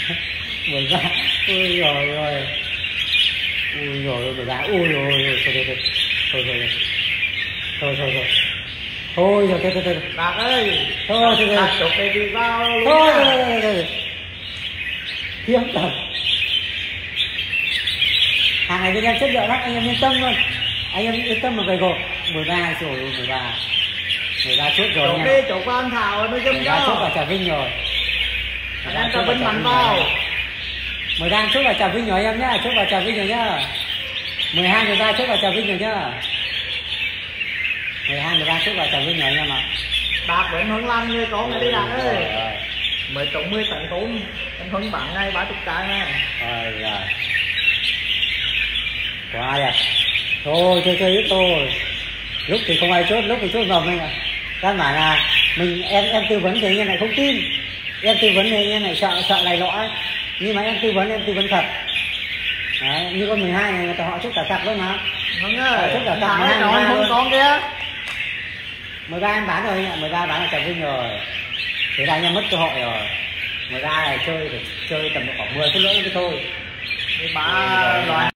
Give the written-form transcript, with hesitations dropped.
13. Ui rồi rồi. Ui rồi 13. Ui rồi thôi thôi thôi thôi thôi thôi rồi thôi Đạt ơi, thôi Đạt chụp đây đi vào luôn thôi nha. thôi hiếm thật. Hàng này bên em chất lượng lắm, anh em yên tâm luôn, anh em yên tâm mà về gột. 13 rồi 13 chốt rồi Chụp nha. đi, chụp qua anh Thảo nó giúp 13 chốt cho. vào Trà Vinh rồi. Anh em cho Vinh mạnh vào. 13 chốt vào Trà Vinh rồi em nhá, chốt vào Trà Vinh rồi nhá. 12 13 chốt vào Trà Vinh rồi nhá. 12 13 chốt vào Trà Vinh rồi anh em ạ. Đạt Vĩnh Hưng Lâm người con này đi Đạt ơi. 10 tận tốn anh Hưng bạn ngay 30 cái nha. Rồi rồi. Có ai à? Thôi chơi ít thôi. Lúc thì không ai chốt, lúc thì chốt ngầm anh ạ. Căn bản là mình em tư vấn thì anh em lại không tin. Em tư vấn thì anh em lại sợ này nọ ấy. Nhưng mà em tư vấn thật. Đấy, như con 12 này người ta họ chốt cả cặp luôn mà. Hưng ơi, chốt cả cặp Thảo 12 nói không con kia. 13 em bán rồi anh ạ, 13 bán ở Trà Vinh rồi. Thế là anh em mất cơ hội rồi. 13 này chơi tầm khoảng 10 phút nữa thôi. 13 loại